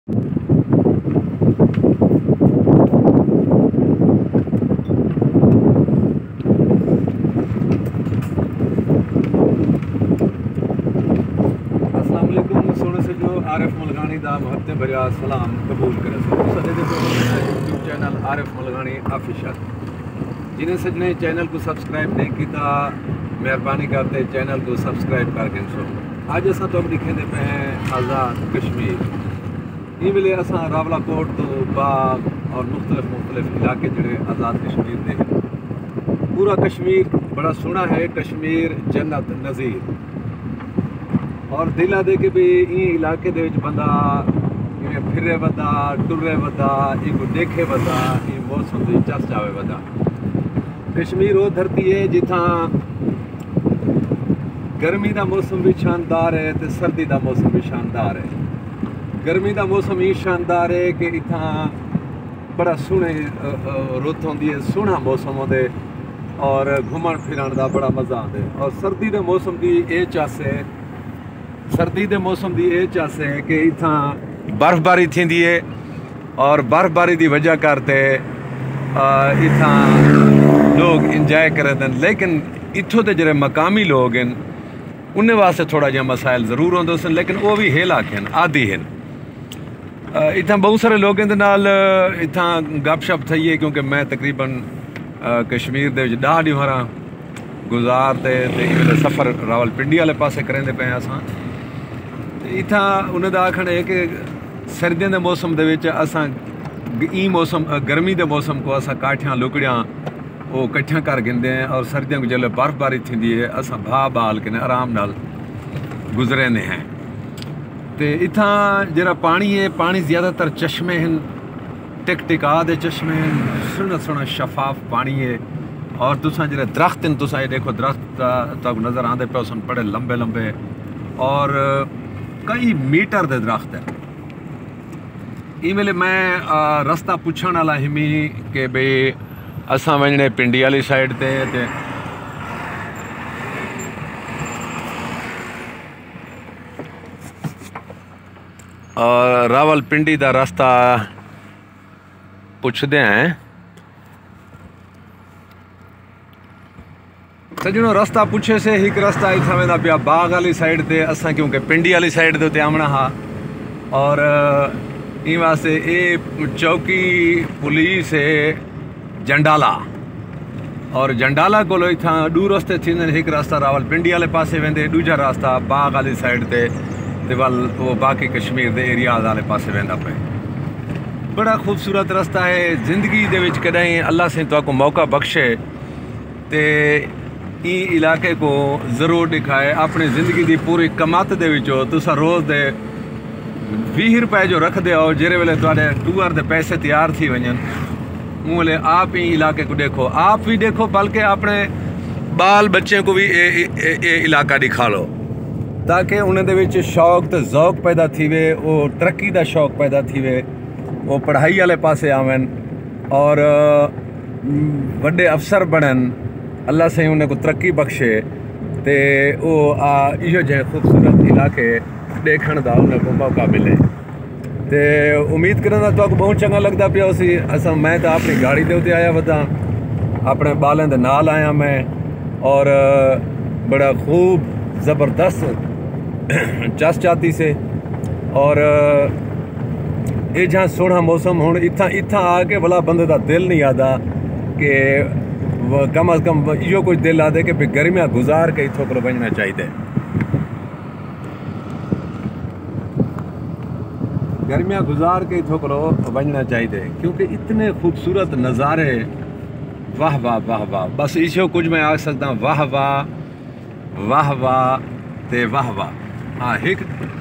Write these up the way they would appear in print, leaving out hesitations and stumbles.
عارف ملغانی دا محبت بریا سلام قبول کرے سجدے دے YouTube channel Arif Malghani official جنہیں سجنے چینل کو سبسکرائب نہیں کیتا مہربانی کرتے چینل کو سبسکرائب کر کے سو آج اساں تو لکھے دے پہ ہیں آزاد کشمیر یہ ملے اساں راولا کوٹ تو باغ اور مختلف علاقے جڑے آزاد کشمیر دے پورا کشمیر بڑا سونا ہے کشمیر جنت نظیر اور دل آدھے کہ بھی این علاقے دے وچ بندہ پھرے بندہ ٹرے بندہ این کو دیکھے بندہ این موسم دی چس جاوے بندہ کشمیر وہ دھرتی ہے جتھاں گرمی دا موسم بھی شاندار ہے تے سردی دا موسم بھی شاندار ہے گرمی دا موسم ہی شاندار ہے کہ اتھاں بڑا سونے رت ہوندی ہے سونا موسم ہوندے اور گھومن پھرن دا بڑا مزہ آندے اور سردی دے موسم دی اے چس ہے سردی دے موسم دی اے چس ہے کہ اتھاں برف باری تھیندی ہے اور برف باری دی وجہ کرتے اتھاں لوگ انجوائے کرے دن لیکن اتھوں دے جڑے مقامی لوگ ہیں انہیں واسطے تھوڑا جہا مسائل ضرور ہوندے سن لیکن وہ بھی ہیل آکھن عادی ہیں اتھاں بہت سارے لوگ دے نال اتھاں گپ شپ تھئی ہے کیونکہ میں تقریباً کشمیر دے وچ 10 ڈیوہراں گزار تے سفر راول پنڈی والے پاسے کریں دے پے اساں اتھاں انہیں دا آکھن ہے کہ سردیاں دے موسم دے وچ اساں این موسم گرمی دے موسم کو اساں کاٹھیاں لکڑیاں وہ کٹھیاں کر گندے ہیں اور سردیاں کو جلے برف باری تھیندی ہے اساں بھا بال کے آرام نال گزرے نے ہیں تے اتھاں جڑا پانی ہے پانی زیادہ تر چشمے ہیں ٹک ٹکا دے چشمے ہیں سونا سونا شفاف پانی ہے اور تساں جڑے درخت ہیں تساں یہ دیکھو درخت تک نظر آندے پہ سن بڑے لمبے لمبے اور کئی میٹر دے درخت ہیں ای ویلے میں رستہ پوچھن والا ہمی کہ بھئی اساں ونجنے پنڈی والی سائڈ تے اور راول پنڈی دا رستہ پوچھدے ہیں سجنوں رستہ پوچھے سے ایک رستہ اتھاں ویندا پیا باغ والی سائڈ تے اساں کیونکہ پنڈی والی سائڈ تے تے آمنا ہا اور این واسطے اے چوکی پولیس ہے جنڈالا اور جنڈالا کولو اتھاں ڈو رستے تھیندے ایک راستہ راول پنڈی والے پاسے ویندے دوجا راستہ باغ والی سائڈ تے ول وہ باقی کشمیر دے ایریاز والے پاسے ویندا پے بڑا خوبصورت رستہ ہے زندگی دے وچ کدیں اللہ سے تو کو موقع بخشے تے این علاقے کو ضرور دکھائے اپنی زندگی دی پوری کمات دے وچوں تساں روز دے 20 روپے جو رکھ دے آؤ جہرے ویلے تواڈے ٹور دے پیسے تیار تھی ونجن اون ویلے آپ ہی علاقے کو دیکھو آپ بھی دیکھو بلکہ اپنے بال بچے کو بھی اے علاقہ دکھا لو تاکہ انہیں دے وچ شوق تے ذوق پیدا تھیوے وہ ترقی دا شوق پیدا تھیوے وہ پڑھائی والے پاسے آون اور وڈے افسر بنن اللہ سے انہیں کو ترقی بخشے تے وہ ایو جے خوبصورت علاقے دیکھن دا انہیں کو موقع ملے تے امید کرنا تو کو بہت چنگا لگتا پیا اسی اساں میں تو اپنی گاڑی دے اتنے آیا ودا اپنے بالیں دے نال آیا میں اور بڑا خوب زبردست چس چاتی سے اور یہ جہاں سونا موسم ہوں اتھاں آ کے بلا بندے دا دل نہیں آتا کہ کم از کم یہ کچھ دل آدھے کہ گرمیاں گزار کے اتھوں کو بننا چاہیے گرمیاں گزار کے اتھوں کو بننا چاہیے کیونکہ اتنے خوبصورت نظارے واہ واہ واہ واہ بس اسے کچھ میں آکھ سکتا ہوں واہ واہ واہ واہ تے واہ واہ ہاں ایک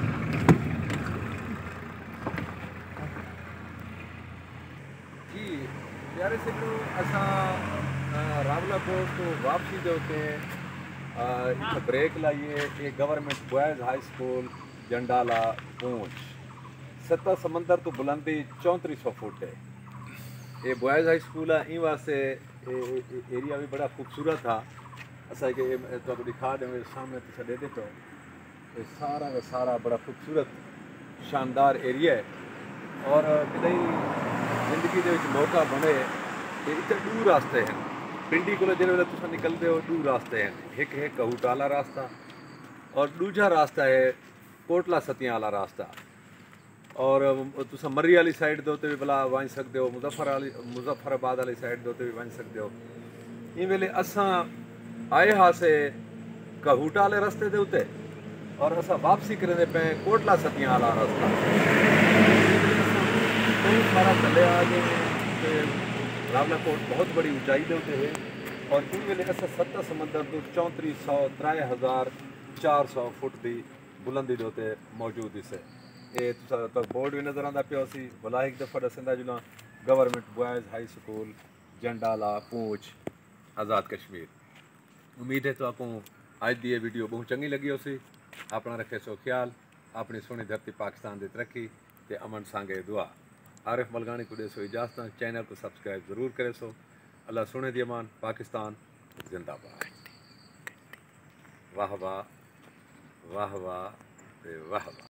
جی پیارے سنگھو اساں راولا کوٹ تو واپسی دے ہوتے بریک لائیے یہ government boys high school Jandala Poonch 7 سمندر تو بلندی 3400 فٹ ہے یہ بوائز ہائی سکول ہے این واسطے ایریا بھی بڑا خوبصورت تھا ایسا کہ تو دکھا دیں سامنے تو دے تو یہ سارا کا سارا بڑا خوبصورت شاندار ایریا ہے اور کدی زندگی دے وچ موقع بنے کہ اتنے دو راستے ہیں پنڈی کو جن ویلے تساں نکلتے ہو دو راستے ہیں ایک ہے کہوٹا والا راستہ اور دوجا راستہ ہے کوٹلا ستیاں والا راستہ اور تساں مری والی سائڈ دے بھی بلا ون سکتے ہو مظفر آباد والی سائڈ دے بھی ون سکتے ہو ان ویلے اساں آئے ہاں سے کہوٹا والے رستے دے اتنے اور اساں واپسی کرنے پہ کوٹلا ستیاں والا راستہ بہت سارا چلے آ گئے ہیں راولا کوٹ بہت بڑی اونچائی دے اتنے ہے اور ان ویلے اساں 7 سمندر تو 3400 فٹ دی بلندی دے اتنے موجود ہی سے یہ تک بورڈ بھی نظر آتا پیا سی بلا ایک دفعہ دسندا جلوں government boys high school Jandala Poonch Azad Kashmir امید ہے تو آپ کو اج دی یہ ویڈیو بہت چنگی لگی ہو سی اپنا رکھے سو خیال اپنی سونی دھرتی پاکستان دی ترقی تے امن سانگے دعا عارف ملگانی کو دے سو اجازت چینل کو سبسکرائب ضرور کرے سو اللہ سونے دی امان پاکستان زندہ باد واہ واہ واہ واہ تے واہ واہ